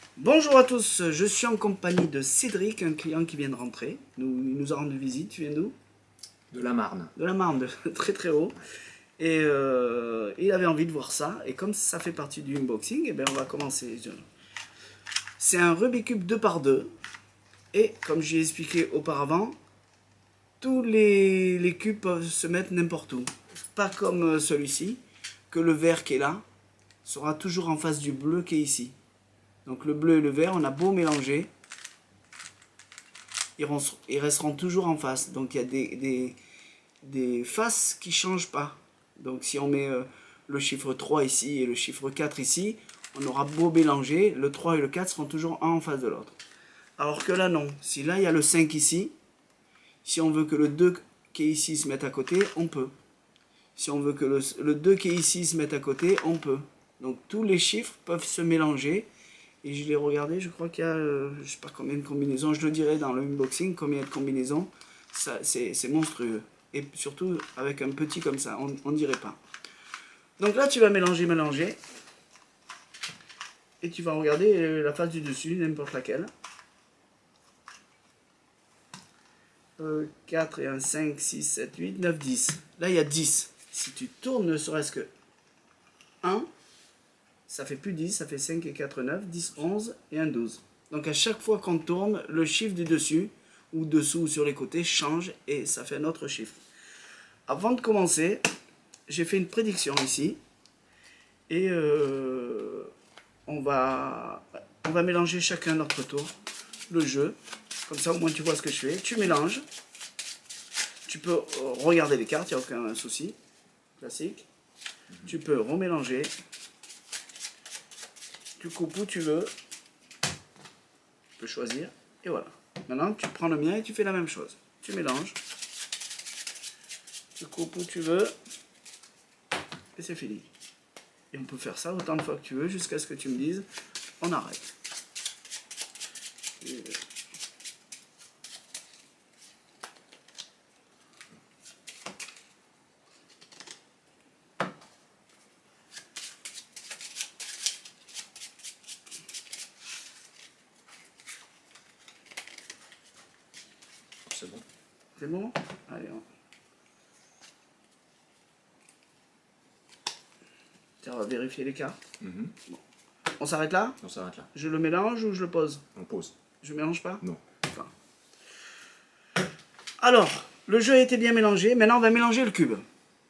Bonjour à tous, je suis en compagnie de Cédric, un client qui vient de rentrer. Il nous a rendu visite. Tu viens d'où? De la Marne. De la Marne, de très très haut. Et il avait envie de voir ça. Et comme ça fait partie du unboxing, eh bien on va commencer. C'est un Rubik's Cube 2x2. Et comme j'ai expliqué auparavant, tous les cubes peuvent se mettre n'importe où. Pas comme celui-ci, que le vert qui est là sera toujours en face du bleu qui est ici. Donc le bleu et le vert, on a beau mélanger, ils resteront toujours en face. Donc il y a des faces qui ne changent pas. Donc si on met le chiffre 3 ici et le chiffre 4 ici, on aura beau mélanger, le 3 et le 4 seront toujours un en face de l'autre. Alors que là non, si là il y a le 5 ici, si on veut que le 2 qui est ici se mette à côté, on peut. Si on veut que le 2 qui est ici se mette à côté, on peut. Donc tous les chiffres peuvent se mélanger. Et je l'ai regardé, je crois qu'il y a, je sais pas combien de combinaisons, je le dirai dans le unboxing, combien de combinaisons, c'est monstrueux. Et surtout avec un petit comme ça, on dirait pas. Donc là tu vas mélanger, et tu vas regarder la face du dessus, n'importe laquelle. 4 et un 5, 6, 7, 8, 9, 10. Là il y a 10. Si tu tournes ne serait-ce que 1, ça fait plus 10, ça fait 5 et 4, 9, 10, 11 et un 12. Donc à chaque fois qu'on tourne, le chiffre du dessus, ou dessous ou sur les côtés, change et ça fait un autre chiffre. Avant de commencer, j'ai fait une prédiction ici. Et on va mélanger chacun notre tour le jeu. Comme ça au moins tu vois ce que je fais. Tu mélanges. Tu peux regarder les cartes, il n'y a aucun souci. Classique. Tu peux remélanger. Tu coupes où tu veux, tu peux choisir, et voilà. Maintenant, tu prends le mien et tu fais la même chose. Tu mélanges, tu coupes où tu veux, et c'est fini. Et on peut faire ça autant de fois que tu veux, jusqu'à ce que tu me dises, on arrête. Et C'est bon. c'est bon? Allez, on va vérifier les cartes. Bon. On s'arrête là? On s'arrête là. Je le mélange ou je le pose? On pose. Je mélange pas? Non. Enfin. Alors, le jeu a été bien mélangé. Maintenant, on va mélanger le cube.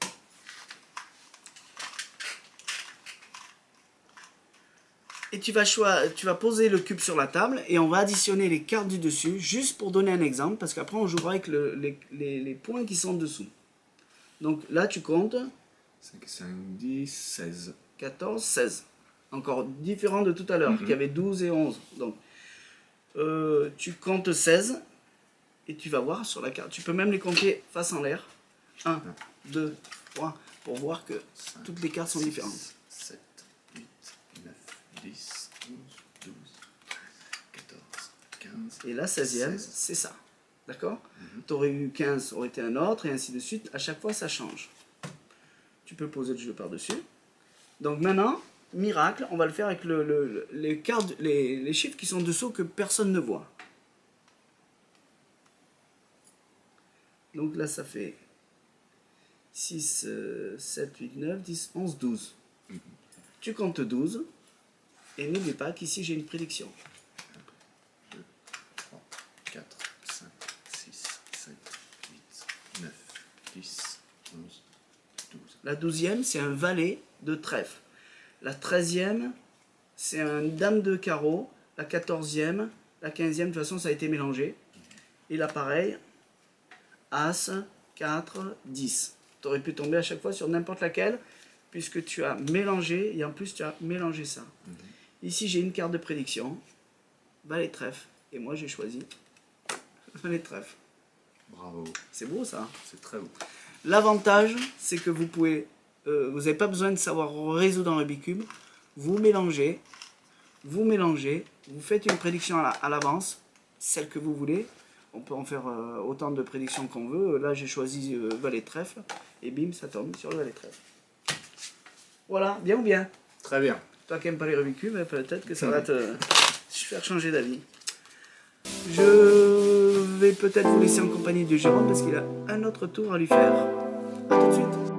Et tu vas poser le cube sur la table et on va additionner les cartes du dessus, juste pour donner un exemple, parce qu'après on jouera avec les points qui sont dessous. Donc là tu comptes 5, 5, 10, 16. 14, 16. Encore différent de tout à l'heure, qui avait 12 et 11. Donc tu comptes 16 et tu vas voir sur la carte. Tu peux même les compter face en l'air. 1, 2, 3, pour voir que 5, toutes les cartes sont différentes. 7, 8, 9, 10, 11, 12, 14, 15. Et la 16e, c'est ça. D'accord? Tu aurais eu 15, ça aurait été un autre, et ainsi de suite. À chaque fois, ça change. Tu peux poser le jeu par-dessus. Donc maintenant, miracle, on va le faire avec les cartes, les chiffres qui sont dessous que personne ne voit. Donc là, ça fait 6, 7, 8, 9, 10, 11, 12. Tu comptes 12. Et n'oublie pas qu'ici, j'ai une prédiction. 1, 2, 3, 4, 5, 6, 7, 8, 9, 10, 11, 12. La 12e, c'est un valet de trèfle. La 13e, c'est un dame de carreau. La 14e, la 15e, de toute façon, ça a été mélangé. Et là, pareil, As, 4, 10. Tu aurais pu tomber à chaque fois sur n'importe laquelle, puisque tu as mélangé, et en plus, tu as mélangé ça. Ici, j'ai une carte de prédiction, valet de trèfle. Et moi, j'ai choisi valet de trèfle. Bravo. C'est beau, ça. C'est très beau. L'avantage, c'est que vous pouvez, vous n'avez pas besoin de savoir résoudre un Rubik's Cube. Vous mélangez, vous faites une prédiction à l'avance, celle que vous voulez. On peut en faire autant de prédictions qu'on veut. Là, j'ai choisi valet de trèfle, et bim, ça tombe sur le valet de trèfle. Voilà, bien ou bien? Très bien. Toi qui n'aimes pas les Rubik's Cube, peut-être que ça va te... faire changer d'avis. Je vais peut-être vous laisser en compagnie de Jérôme parce qu'il a un autre tour à lui faire. A tout de suite.